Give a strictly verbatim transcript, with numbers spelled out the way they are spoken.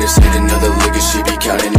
just hit another lick and she be counting